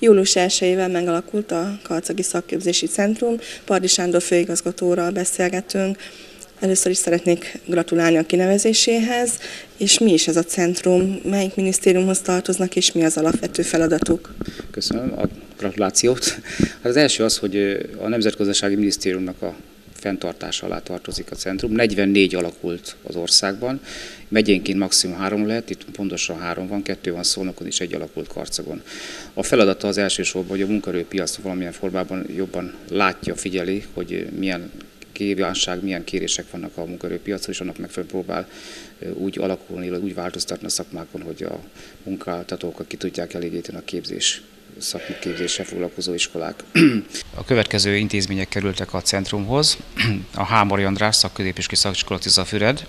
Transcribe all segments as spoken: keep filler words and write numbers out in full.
július elsejével megalakult a Karcagi Szakképzési Centrum. Pardi Sándor főigazgatóral beszélgetünk. Először is szeretnék gratulálni a kinevezéséhez, és mi is ez a centrum, melyik minisztériumhoz tartoznak, és mi az alapvető feladatuk? Köszönöm a gratulációt. Hát az első az, hogy a Nemzetgazdasági Minisztériumnak a fenntartása alá tartozik a centrum. negyvennégy alakult az országban, megyénként maximum három lehet, itt pontosan három van, kettő van Szolnokon és egy alakult Karcagon. A feladata az elsősorban, hogy a munkaerőpiac valamilyen formában jobban látja, figyeli, hogy milyen kívánság, milyen kérések vannak a munkaerőpiacon, és annak megfelelően próbál úgy alakulni, úgy változtatni a szakmákon, hogy a munkáltatókat ki tudják elégíteni a képzés, szakképzéssel foglalkozó iskolák. A következő intézmények kerültek a centrumhoz: a Hámori András szakközépiskolai szakiskola Tiszafüred,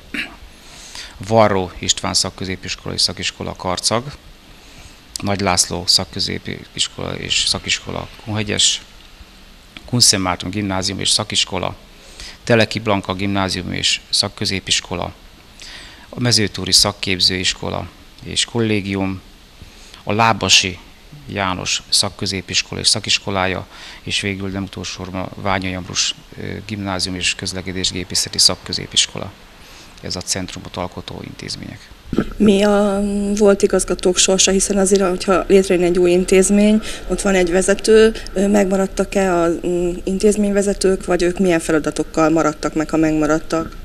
Varró István szakközépiskolai szakiskola Karcag, Nagy László szakközépiskola és szakiskola Kunhegyes, Kunszent Márton gimnázium és szakiskola, Teleki Blanka gimnázium és szakközépiskola, a Mezőtúri szakképzőiskola és kollégium, a Lábasi János szakközépiskola és szakiskolája, és végül nem utolsósorban Ványai Ambrus gimnázium és közlekedésgépészeti szakközépiskola. Ez a centrumot alkotó intézmények. Mi a volt igazgatók sorsa, hiszen azért, hogyha létrejön egy új intézmény, ott van egy vezető, megmaradtak-e az intézményvezetők, vagy ők milyen feladatokkal maradtak meg, ha megmaradtak?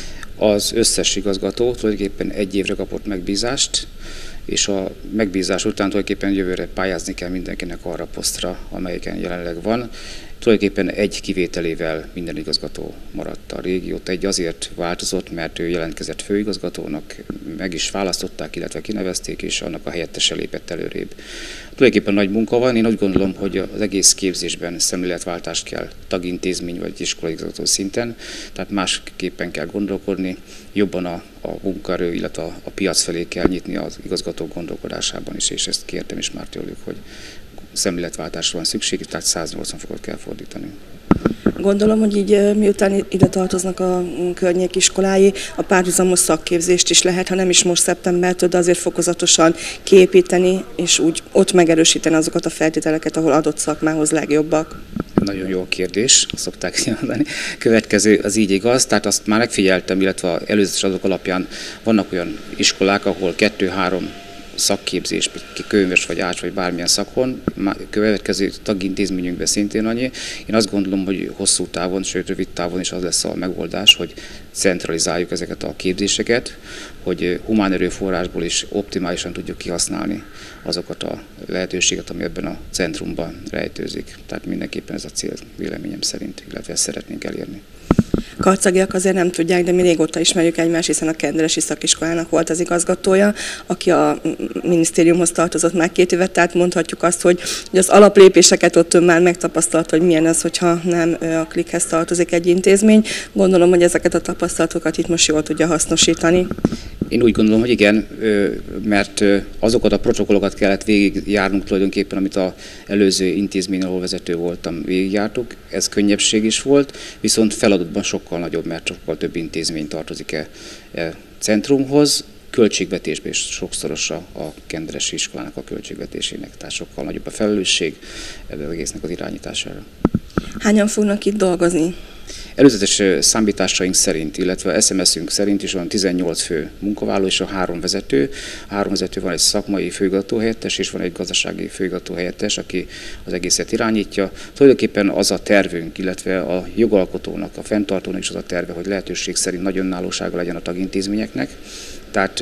Az összes igazgató tulajdonképpen egy évre kapott megbízást, és a megbízás után tulajdonképpen jövőre pályázni kell mindenkinek arra a posztra, amelyiken jelenleg van. Tulajdonképpen egy kivételével minden igazgató maradt a régiót. Egy azért változott, mert ő jelentkezett főigazgatónak, meg is választották, illetve kinevezték, és annak a helyettese lépett előrébb. Tulajdonképpen nagy munka van, én úgy gondolom, hogy az egész képzésben szemléletváltást kell tagintézmény vagy iskolaigazgató szinten, tehát másképpen kell gondolkodni, jobban a, a munkaerő, illetve a, a piac felé kell nyitni az igazgatók gondolkodásában is, és ezt kértem is már tőlük, hogy szemléletváltásra van szükség, tehát száznyolcvan fokot kell fordítani. Gondolom, hogy így miután ide tartoznak a környék iskolái, a párhuzamos szakképzést is lehet, ha nem is most szeptembertől, de azért fokozatosan kiépíteni, és úgy ott megerősíteni azokat a feltételeket, ahol adott szakmához legjobbak. Nagyon jó kérdés, szokták mondani. Következő az így igaz, tehát azt már megfigyeltem, illetve az előzetes adatok alapján vannak olyan iskolák, ahol kettő-három szakképzés, könyves vagy ács vagy bármilyen szakon, következő tagintézményünkben szintén annyi. Én azt gondolom, hogy hosszú távon, sőt rövid távon is az lesz a megoldás, hogy centralizáljuk ezeket a képzéseket, hogy humán erőforrásból is optimálisan tudjuk kihasználni azokat a lehetőséget, ami ebben a centrumban rejtőzik. Tehát mindenképpen ez a cél véleményem szerint, illetve ezt szeretnénk elérni. Karcagiak azért nem tudják, de mi régóta ismerjük egymást, hiszen a Kenderesi Szakiskolának volt az igazgatója, aki a minisztériumhoz tartozott már két évet, tehát mondhatjuk azt, hogy, hogy az alaplépéseket ott ön már megtapasztalt, hogy milyen az, hogyha nem a klikhez tartozik egy intézmény. Gondolom, hogy ezeket a tapasztalatokat itt most jól tudja hasznosítani. Én úgy gondolom, hogy igen, mert azokat a protokollokat kellett végigjárnunk tulajdonképpen, amit az előző intézmény, ahol vezető voltam, végigjártuk. Ez könnyebbség is volt, viszont feladatban sokkal nagyobb, mert sokkal több intézmény tartozik e, e centrumhoz. Költségvetésben is sokszoros a Kenderesi iskolának a költségvetésének, tehát sokkal nagyobb a felelősség ebben az egésznek az irányítására. Hányan fognak itt dolgozni? Előzetes számításaink szerint, illetve es em es-ünk szerint is van tizennyolc fő munkavállaló és a három vezető. A három vezető van egy szakmai főigazgatóhelyettes, és van egy gazdasági főigazgatóhelyettes, aki az egészet irányítja. Tulajdonképpen az a tervünk, illetve a jogalkotónak, a fenntartónak is az a terve, hogy lehetőség szerint nagy önállósága legyen a tagintézményeknek. Tehát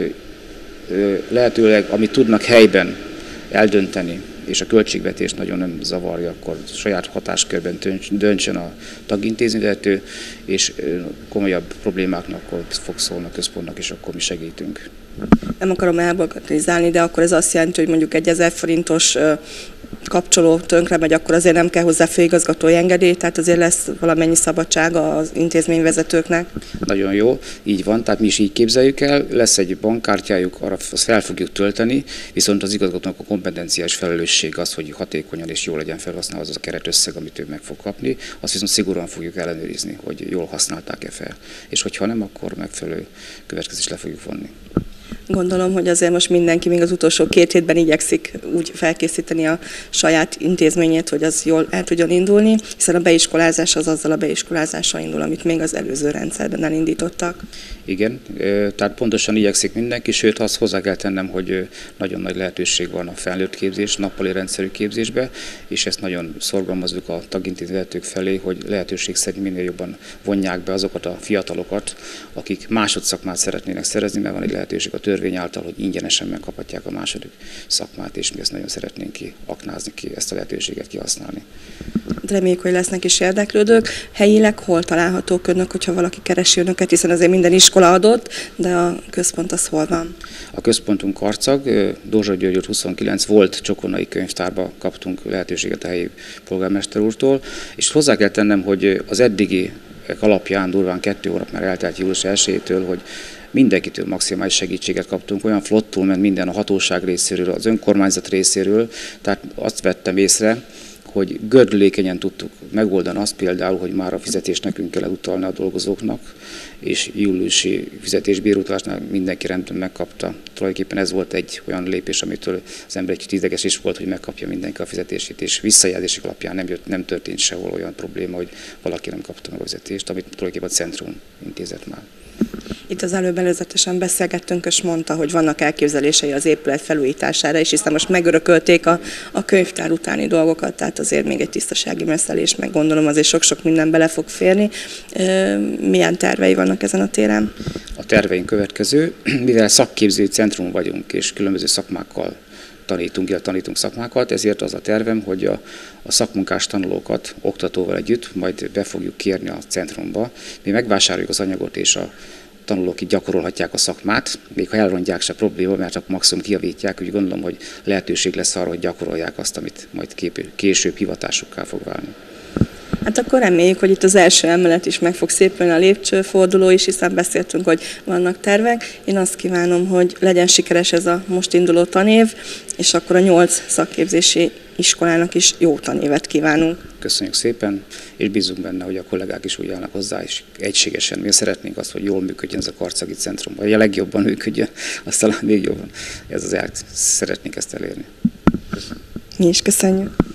lehetőleg, amit tudnak helyben eldönteni, és a költségvetést nagyon nem zavarja, akkor saját hatáskörben döntsön a tagintézményvezető, és komolyabb problémáknak akkor fog szólni a központnak, és akkor mi segítünk. Nem akarom elbagatelizálni, de akkor ez azt jelenti, hogy mondjuk egy ezer forintos kapcsoló tönkre megy, akkor azért nem kell hozzá főigazgatói engedély, tehát azért lesz valamennyi szabadsága az intézményvezetőknek. Nagyon jó, így van, tehát mi is így képzeljük el, lesz egy bankkártyájuk, arra azt fel fogjuk tölteni, viszont az igazgatónak a kompetenciás felelősség az, hogy hatékonyan és jól legyen felhasználva az a keretösszeg, amit ő meg fog kapni, azt viszont szigorúan fogjuk ellenőrizni, hogy jól használták-e fel, és hogyha nem, akkor megfelelő következést le fogjuk vonni. Gondolom, hogy azért most mindenki még az utolsó két hétben igyekszik úgy felkészíteni a saját intézményét, hogy az jól el tudjon indulni, hiszen a beiskolázás az azzal a beiskolázással indul, amit még az előző rendszerben elindítottak. Igen, tehát pontosan igyekszik mindenki, sőt azt hozzá kell tennem, hogy nagyon nagy lehetőség van a felnőtt képzés, nappali rendszerű képzésbe, és ezt nagyon szorgalmazzuk a tagintézetük felé, hogy lehetőség szerint minél jobban vonják be azokat a fiatalokat, akik másodszakmát szeretnének szerezni, mert van egy lehetőség a törvény által, hogy ingyenesen megkaphatják a második szakmát, és mi ezt nagyon szeretnénk kiaknázni, ki, ezt a lehetőséget kihasználni. Reméljük, hogy lesznek is érdeklődők. Helyileg hol találhatók önök, hogyha valaki keresi önöket, hiszen azért minden iskola adott, de a központ az hol van? A központunk Karcag, Dózsa György út huszonkilenc, volt Csokonai könyvtárba kaptunk lehetőséget a helyi polgármester úrtól, és hozzá kell tennem, hogy az eddigi alapján durván kettő hónap már eltelt július elsejétől, hogy mindenkitől maximális segítséget kaptunk, olyan flottul ment minden a hatóság részéről, az önkormányzat részéről, tehát azt vettem észre, hogy gördülékenyen tudtuk megoldani azt például, hogy már a fizetést nekünk kell utalni a dolgozóknak, és júliusi fizetésbérútalásnál mindenki rendben megkapta. Tulajdonképpen ez volt egy olyan lépés, amitől az ember egy ideges is volt, hogy megkapja mindenki a fizetését, és visszajelzések alapján nem, jött, nem történt sehol olyan probléma, hogy valaki nem kapta meg a fizetést, amit tulajdonképpen a centrum intézett már. Itt az előbb előzetesen beszélgettünk, és mondta, hogy vannak elképzelései az épület felújítására, és hiszen most megörökölték a, a könyvtár utáni dolgokat, tehát azért még egy tisztasági messzelés, meg gondolom azért sok-sok minden bele fog férni. Milyen tervei vannak ezen a téren? A terveink következő, mivel szakképzői centrum vagyunk, és különböző szakmákkal tanítunk, illetve tanítunk szakmákat, ezért az a tervem, hogy a, a szakmunkás tanulókat oktatóval együtt majd be fogjuk kérni a centrumba. Mi megvásároljuk az anyagot, és a tanulók itt gyakorolhatják a szakmát, még ha elrontják se probléma, mert akkor maximum kijavítják, úgy gondolom, hogy lehetőség lesz arra, hogy gyakorolják azt, amit majd kép, később hivatásukká fog válni. Hát akkor reméljük, hogy itt az első emelet is meg fog szépülni, a lépcsőforduló is, hiszen beszéltünk, hogy vannak tervek. Én azt kívánom, hogy legyen sikeres ez a most induló tanév, és akkor a nyolc szakképzési iskolának is jó tanévet kívánunk. Köszönjük szépen, és bízunk benne, hogy a kollégák is úgy állnak hozzá, és egységesen. Mi szeretnénk azt, hogy jól működjön ez a karcagi centrum, vagy a legjobban működjön, aztán még jobban. Ez az el, szeretnénk ezt elérni. Mi is köszönjük.